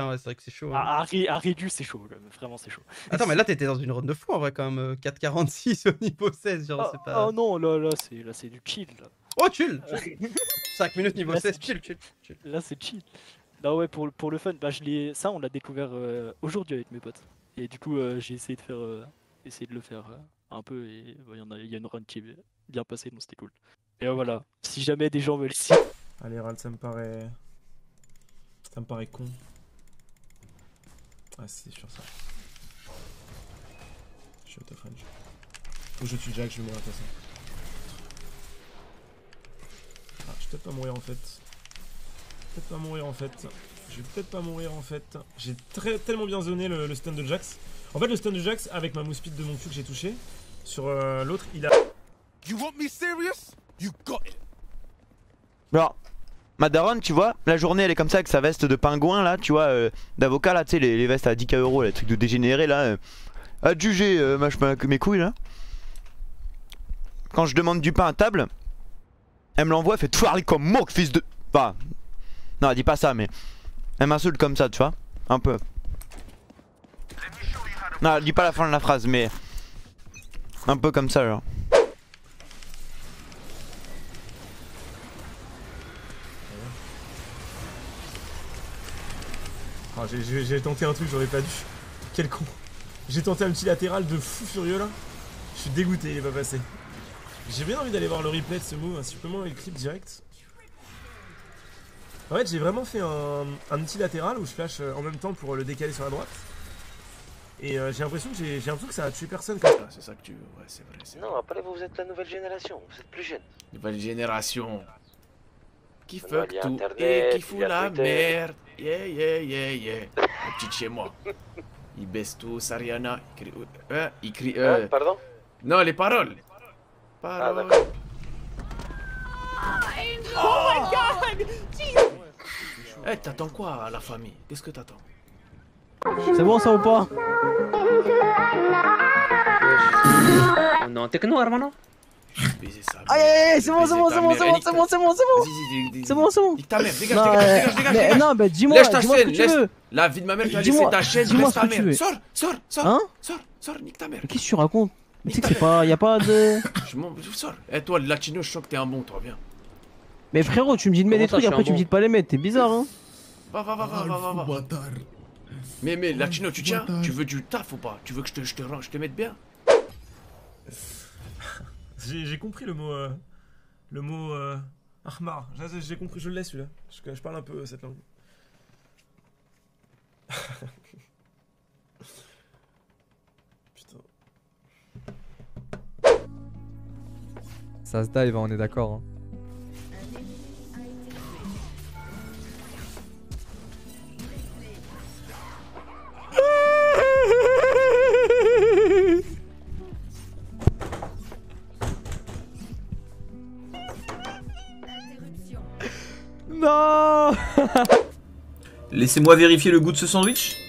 Enfin, ouais, c'est vrai que c'est chaud. Hein. À Rédu, c'est chaud, quand même. Vraiment, c'est chaud. Attends, mais là, t'étais dans une run de fou en vrai, quand même. 4,46 au niveau 16, genre, c'est pas. Oh non, là, c'est du chill. Là. Oh, chill 5 minutes niveau Là, 16, chill. Là, c'est chill. Là, ouais, pour le fun, bah, ça, on l'a découvert aujourd'hui avec mes potes. Et du coup, j'ai essayé de le faire un peu. Et il y a une run qui est bien passée, donc c'était cool. Et voilà, si jamais des gens veulent ici. Allez, Ral, ça me paraît con. Ah, c'est sûr ça. Je suis auto French. Faut que je tue Jack, je vais mourir de toute façon. Ah, je vais peut-être pas mourir en fait. Je vais peut-être pas mourir en fait. J'ai tellement bien zoné le stun de Jax. En fait, le stun de Jax, avec ma mousse speed de mon cul que j'ai touché, sur l'autre, il a. You want me serious? You got it. Alors, ma daronne, tu vois, la journée elle est comme ça avec sa veste de pingouin là, tu vois, d'avocat là, tu sais, les vestes à 10K €, les trucs de dégénérés là, à juger mes couilles là. Quand je demande du pain à table, elle me l'envoie, elle fait tout comme moque, fils de. Enfin, non, elle dit pas ça, mais elle m'insulte comme ça, tu vois, un peu. Non, elle dit pas la fin de la phrase, mais un peu comme ça, genre. Ah, j'ai tenté un truc, j'aurais pas dû. Quel con. J'ai tenté un petit latéral de fou furieux là. Je suis dégoûté, il est pas passé. J'ai bien envie d'aller voir le replay de ce move, hein, si je peux m'enlever le clip direct. En fait, j'ai vraiment fait un petit latéral où je flash en même temps pour le décaler sur la droite. Et j'ai l'impression que ça a tué personne comme ça. C'est ça que tu veux, ouais, c'est vrai. Non, après vous êtes la nouvelle génération, vous êtes plus jeune. Nouvelle génération. Qui Maintenant, fuck il y a tout Internet, et qui il fout y a la Twitter. merde. Yeah. Un petit chez moi. Il baisse tout, Sariana. Il crie. Pardon? Non, les paroles. Ah, d'accord. Oh my god! Eh, t'attends quoi à la famille? Qu'est-ce que t'attends? C'est bon ça ou pas? On est en techno, hermano? Baiser sa mère. Aïe, c'est bon. Nique ta mère, dégage. Non, bah dis-moi Lèche ta ce que chaîne, tu laisse. veux. La vie de ma mère, tu as laissé Dis-moi- ta chaîne, dis-moi laisse ce ta que tu mère. veux. Sors, Hein? nique ta mère. Qu'est-ce que tu racontes? Tu sais que c'est pas. Y'a pas de. Je sors. Eh, toi, le latino, je sens que t'es un bon, toi, viens. Mais frérot, tu me dis de mettre des Comment ça, trucs, je suis après un tu me dis de pas les mettre, t'es bizarre hein. Va. Mais latino, tu tiens? Tu veux du taf ou pas? Tu veux que je te mette bien? J'ai compris le mot Ahmar. J'ai compris, je le laisse celui-là. Je parle un peu cette langue. Putain. Ça se dive, on est d'accord. Hein. Non. Laissez-moi vérifier le goût de ce sandwich.